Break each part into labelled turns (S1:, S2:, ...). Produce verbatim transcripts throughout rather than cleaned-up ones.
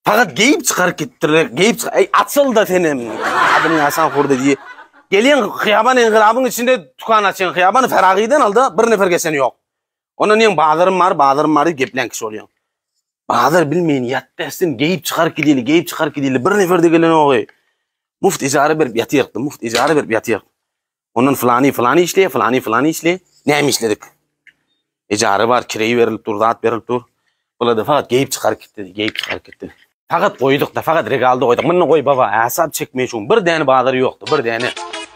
S1: Fakat geyip çıkarıp gittiler. Geyip çıkar. Ey atıl da senin. Adını Hasan kurdu diye. Gelen Hıyaban engilabın içinde tukan açın. Hıyabanı Feragiden aldı. Bir nefer geçeni yok. Onun yen Bahadır'ım var. Bahadır'ım var. Geplen kişi oluyor. Bahadır bilmeyin. Yattı etsin. Geyip çıkarıp gidili. Geyip çıkarıp gidili. Bir nefer de gelen oğuy. Muft icarı verip yatıyırdı. Muft icarı verip yatıyırdı. Onun fılani fılani işleye. Fılani fılani işleye. Neyim işledik? İcarı var. Kireyi verilip dur. Dağıt verilip dur. Bula da fakat geyip çıkarıp gitti. Geyip çıkarıp gitti. Fakat koyduk da fakat regalda koyduk. Bunu koy baba. Asap çekmeyi şun. Bir tane Bahadır'ı yoktu. Bir tane.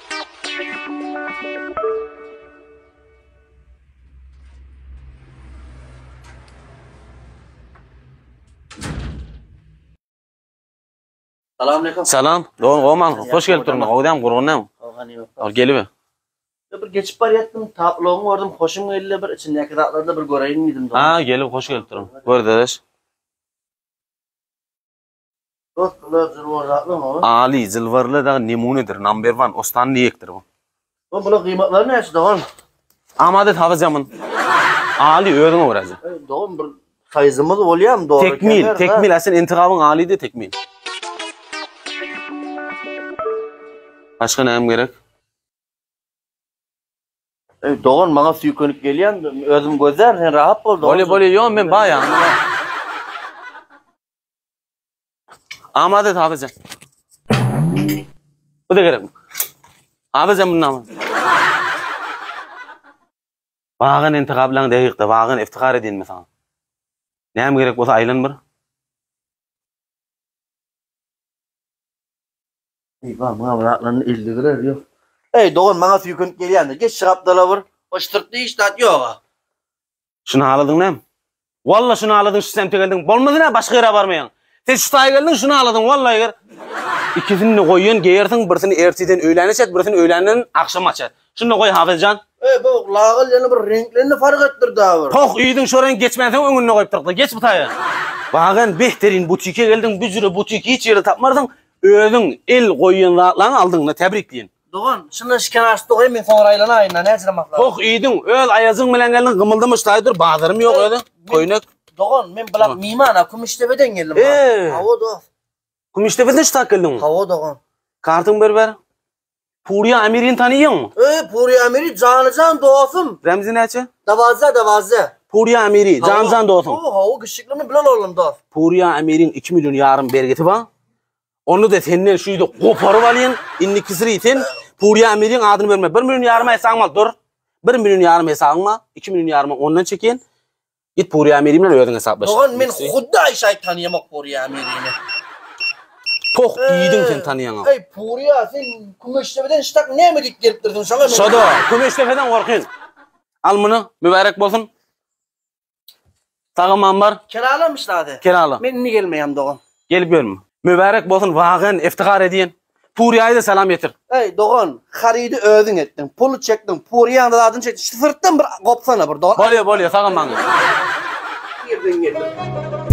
S2: Selamünaleyküm.
S1: Selam. Doğan Oman. Hoş geldin turma. Oğudam kurğunam. Al geliver.
S2: Bir geçip var yattım. Taploğumu gördüm. Hoşum geldi bir içindeki tatlarda bir göreyim dedim.
S1: Ha gelip hoş geldin turma. Gör dedeş.
S2: Dost bular zırvar tatlı mı?
S1: Ali zılvarlı da nemunedir. Number one. Ostan niyektir bu.
S2: O bula kıymetler ne açtı doğan?
S1: Amadet hafızamın. Ali öğren uğraşı.
S2: Doğan bir sayızımız oluyor mu doğru?
S1: Tekmil. Tekmil. Aslında intikamın Ali de tekmil. Başka neyim gerek?
S2: Doğan bana suyukanıp geliyen özüm gözler sen rahat ol.
S1: Böyle böyle yok ben bayağı. Amadet hafızam. Bu da gerek mi? Hafızam bunun namı. Bağın intikablan deyikti. Bağın iftihar edin mi sana? Neyim gerek olsa aylan bir?
S2: Eyvah bana bıraklarını ildigiler yok. Ey Doğan bana suyukanıp geliyen de geç şıraptala vur. O şırtlı iştahat yok.
S1: Şunu ağladın ne? Valla şunu ağladın şu semte geldin. Bolmadı ne başka yere varmayan. Sen şu taya geldin şunu ağladın vallahi ger. İkisini koyun geyertin birisini erteden öğlenecek birisini öğlenden akşam açar. Şunu koy Hafızcan.
S2: Ey bu lağıl yani bir renklerini fark ettirdi abi.
S1: Tok üydün şoran geçmeden önüne koyup durdu. Geç bu taya. Bağın behterin butike geldin bir sürü butike hiç yeri tapmadın. Ödün el koyun lan aldın da tebrikleyin.
S2: Doğan şunu şkenarsı koyayım ben sonra aylana ayına ne açılamak lazım.
S1: Tok üydün öl ayazın bilen geldin gımıldamış taydır Bahadır'ım yok öyle. Koyunak.
S2: Doğan ben bırak mimana Kumiştepe'den geldim.
S1: Eee.
S2: Hava Doğan.
S1: Kumiştepe'den ştak geldin mi?
S2: Hava Doğan.
S1: Kartın berber. Puriya Amir'in tanıyor mu?
S2: Eee Puri Amir'i canı can doğasım.
S1: Remzi ne açı?
S2: Davazza davazza.
S1: Puriya Amir'i can can doğsun.
S2: Oo hava gışıklığını bilen oğlum da.
S1: Puriya Amir'in iki milyon yarım bergeti var. Onu da senden şuydu koparıp alayın. İnni kısırı itin. Puriya Amir'in adını verme. Bir milyon yarıma hesabım al dur. Bir milyon yarım hesabım al. İki milyon yarımı ondan çekin. Git Puriya Amir'imle ödün hesaplaşın.
S2: Doğan ben hudda Ayşe'yi tanıyamak Puri Amir'ini.
S1: Çok iyiydin sen tanıyan al.
S2: Ey Puriya sen Kumiştepe'den ştak ne mi dik gelip durdun sana?
S1: Şado Kumiştepe'den korkun. Al bunu mübarek olsun. Sağım var.
S2: Kiralamışlardı.
S1: Kirala.
S2: Ben niye gelmeyeyim Doğan?
S1: Gelip görme. Mübarek olsun vağın iftihar edin. Puriya'ya da selam getir.
S2: Ey Doğan, haridi ödün ettin, pulu çektin, Puriya'nın da adını çektin, sırttan bir kopsana bir Doğan.
S1: Bolya bolya sağım bana.
S2: Girdin girdin.